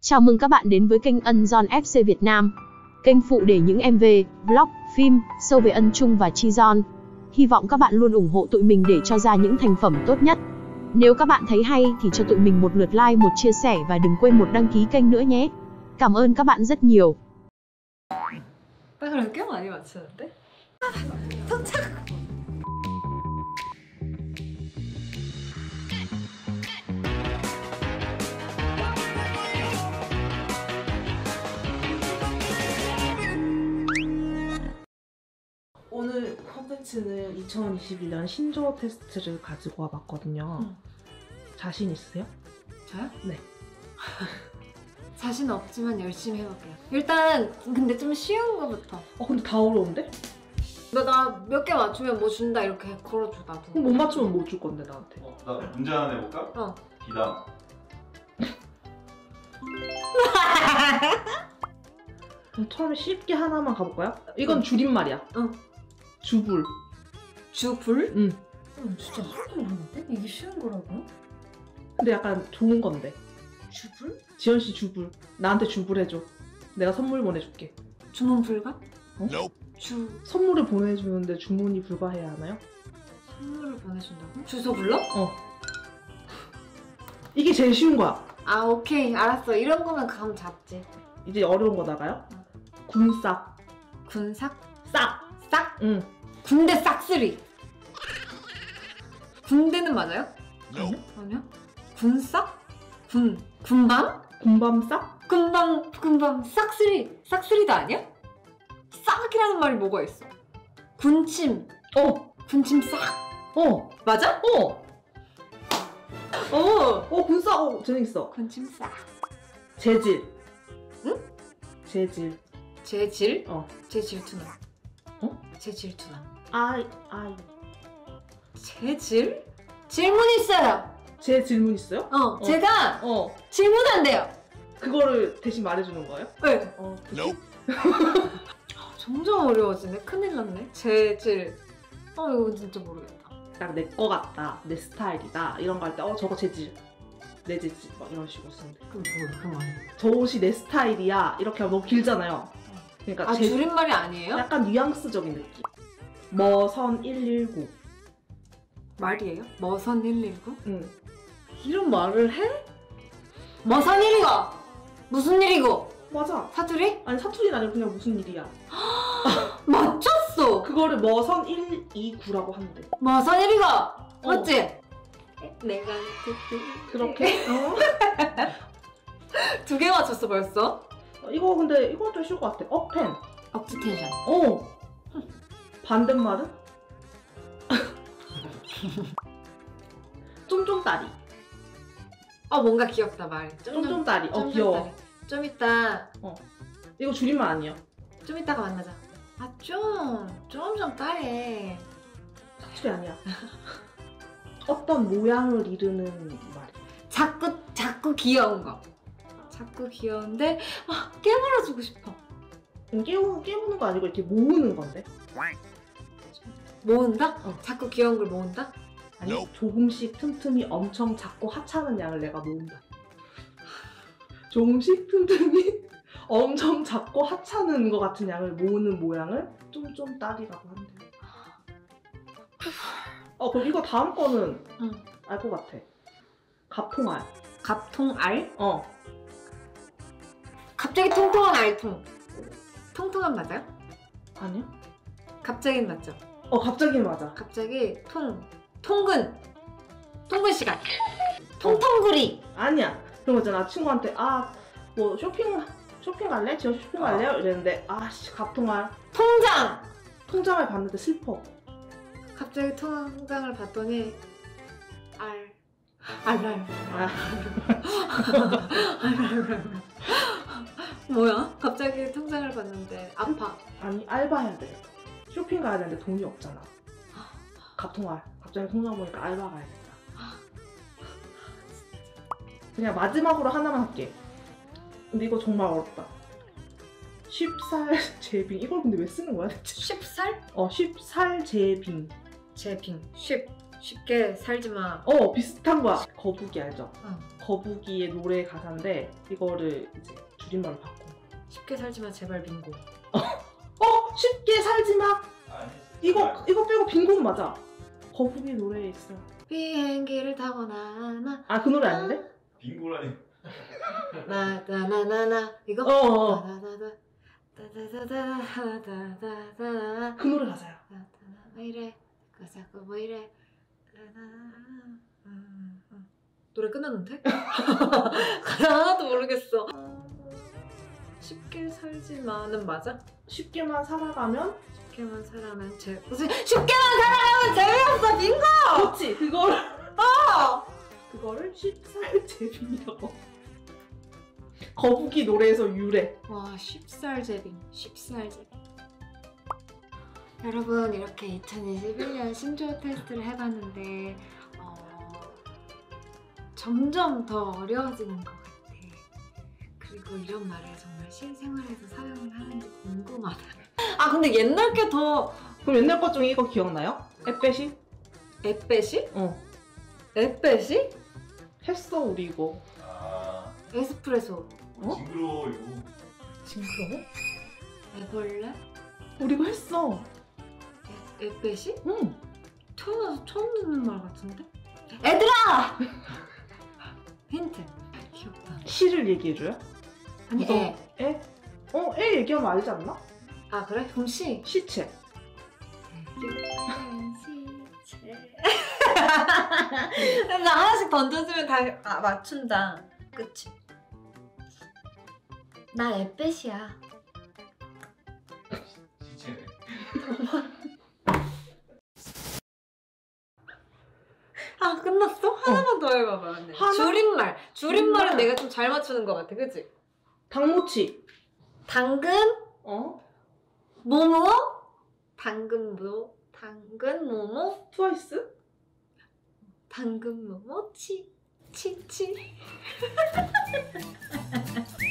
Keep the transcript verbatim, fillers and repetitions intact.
Chào mừng các bạn đến với kênh Ân Giòn ép xê Việt Nam. Kênh phụ để những em vê, vlog, phim, sâu về Ân Trung và Chi Giòn. Hy vọng các bạn luôn ủng hộ tụi mình để cho ra những thành phẩm tốt nhất. Nếu các bạn thấy hay thì cho tụi mình một lượt like, một chia sẻ và đừng quên một đăng ký kênh nữa nhé. Cảm ơn các bạn rất nhiều. 나 그럼 꽤 많이 맞추는데? 도착! 오늘 컨텐츠는 이천이십일 년 신조어 테스트를 가지고 와봤거든요. 응. 자신 있으세요? 저요? 네. 자신 없지만 열심히 해볼게요. 일단 근데 좀 쉬운 거부터. 어 근데 다 어려운데? 나 몇 개 맞추면 뭐 준다 이렇게 걸어줘 나도. 그럼 못 맞추면 뭐 줄 건데 나한테? 어, 나 문제 하나 내볼까? 어. 비담. 그럼 처음에 쉽게 하나만 가볼까요? 이건 줄임말이야. 응. 주불. 주불? 응. 응, 진짜 하나도 모르는데? 이게 쉬운 거라고? 근데 약간 좋은 건데. 주불? 지연 씨 주불. 나한테 주불 해줘. 내가 선물 보내줄게. 주문 불가? 어? 주... 선물을 보내주는데 주문이 불가해야 하나요? 선물을 보내준다고? 주소 불러? 어. 이게 제일 쉬운 거야. 아 오케이 알았어. 이런 거면 감 잡지. 이제 어려운 거 나가요? 어. 군싹. 군삭? 싹! 싹? 응. 군대 싹쓸이. 군대는 맞아요? 아니요? 아니야? 군싹? 군... 군밤? 군밤 싹? 군밤... 군밤 싹쓸이. 싹쓸이도 아니야? 싹이라는 말이 뭐가 있어? 군침. 어! 군침 싹. 어! 맞아? 어! 어. 어 군싹! 어 재밌어. 군침 싹. 재질. 응? 재질. 재질? 어. 재질투남. 어? 재질투남. 아이 아이. 재질? 질문 있어요. 제 질문 있어요? 어, 어. 제가 어. 질문한대요. 그거를 대신 말해주는 거예요? 네. 어. 점점 어려워지네. 큰일 났네. 재질. 어 이거 진짜 모르겠다. 딱 내 거 같다. 내 스타일이다. 이런 거 할 때 어 저거 재질. 내 재질. 막 이런 식으로 쓰는데. 그럼 뭐야 그 말이? 저 옷이 내 스타일이야. 이렇게 하면 너무 길잖아요. 그러니까 아 제- 줄임말이 아니에요? 약간 뉘앙스적인 느낌. 머선 일일구. 말이에요? 머선 일일구? 응. 이런 말을 해? 머선 일이고! 무슨 일이고? 맞아. 사투리? 아니 사투리는 아니고 그냥 무슨 일이야. 맞췄어! 그거를 머선 일이구라고 하는데. 머선 일이고! 맞지? 내가 그렇게? 어? 두 개 맞췄어 벌써? 이거 근데 이건 좀 쉬울 것 같아. 업텐. 억지 텐션. 어. 반대말은? 쫌쫌따리. 어 뭔가 귀엽다 말. 쫌쫌따리. 어 귀여워. 좀 이따 이거 줄임말 아니에요? 좀 이따가 만나자. 아 좀 좀 좀 따래. 사투리 아니야. 어떤 모양을 이루는 말이. 자꾸 자꾸 귀여운 거. 자꾸 귀여운데 아 깨물어주고 싶어. 깨우, 깨우는 거 아니고 이렇게 모으는 건데. 모은다? 어. 자꾸 귀여운 걸 모은다? 아니 조금씩 틈틈이 엄청 작고 하찮은 양을 내가 모은다. 조금씩 틈틈이 엄청 작고 하찮은 것 같은 양을 모으는 모양을 쫌쫌따리라고 한대. 어 그럼 이거 다음 거는 응. 알 것 같아. 갑통알. 갑통알? 어. 갑자기 통통한 알통. 통통한 맞아요? 아니야? 갑자기는 맞죠? 어 갑자기 맞아. 갑자기 통 통근 통근 시간 통통구리. 아니야. 그런 거 있잖아. 친구한테 아 뭐 쇼핑 쇼핑 갈래? 저 쇼핑 갈래요? 이랬는데 아씨 갑통알. 통장. 통장을 봤는데 슬퍼. 갑자기 통장을 봤더니 알 알알 아, 알알 뭐야? 갑자기 통장을 봤는데 아파. 아니 알바해야 돼. 쇼핑 가야 되는데 돈이 없잖아. 갑통알. 갑자기 통장 보니까 알바 가야겠다. 그냥 마지막으로 하나만 할게. 근데 이거 정말 어렵다. 쉽살 제빙. 이걸 근데 왜 쓰는 거야 대체? 쉽살? 어 쉽살 제빙. 제빙 쉽 쉽게 살지 마. 어 비슷한 거야. 거북이 알죠? 응. 거북이의 노래 가사인데 이거를 이제 줄임말로 바꾼 거야. 쉽게 살지 마 제발 빙고. 어 쉽게 살지 마. 아니, 이거 정말. 이거 빼고 빙고는 맞아. 거북이 노래에 있어. 비행기를 타고 나나 아 그 노래 아닌데? 빙고라니. 나나나나나 이거? 어. 어. 나나나나 따다다다다다다다다 그 노래 가사야. 왜 이래 그 자꾸 뭐 이래 따다다다. 음, 음. 노래 끝났는데? 가사 하나도 모르겠어. 쉽게 살지 마는 맞아? 쉽게만 살아가면 쉽게만 살아면 재 무슨 쉽게만 살아가면 재미없어 빙고! 그렇지 그거를 어! 그거를 쉽살 제빙이라고. 거북이 노래에서 유래. 와 쉽살제빙 쉽살제빙. 여러분 이렇게 이천이십일 년 신조어 테스트를 해봤는데 어, 점점 더 어려워지는 것 같아. 그리고 이런 말을 정말 실생활에서 사용을 하는지 궁금하다. 아 근데 옛날 게 더 그럼 옛날 것 중에 이거 기억나요? 에빼시? 에빼시? 어 에빼시? 했어 우리 이거. 아, 에스프레소 어? 징그러워 이거. 징그러워? 애벌레? 우리 이거 했어. 에, 에빼시? 응. 태어나서 처음 듣는 말 같은데? 애들아! 힌트. 귀엽다. 시를 얘기해줘요? 아니 어. 애. 애? 어? 애 얘기하면 알지 않나? 아 그래? 그럼 시. 시체. 나 하나씩 던져주면 다 아, 맞춘다. 그치? 나 에빼시야. 시체네. 아 끝났어? 하나만 더 해봐봐. 네. 하나? 줄임말. 줄임말은 줄임말. 내가 좀 잘 맞추는 것 같아. 그치? 당모치. 당근 어? 모모 당근 모 당근 모모 트와이스? 당근 모모 치 치치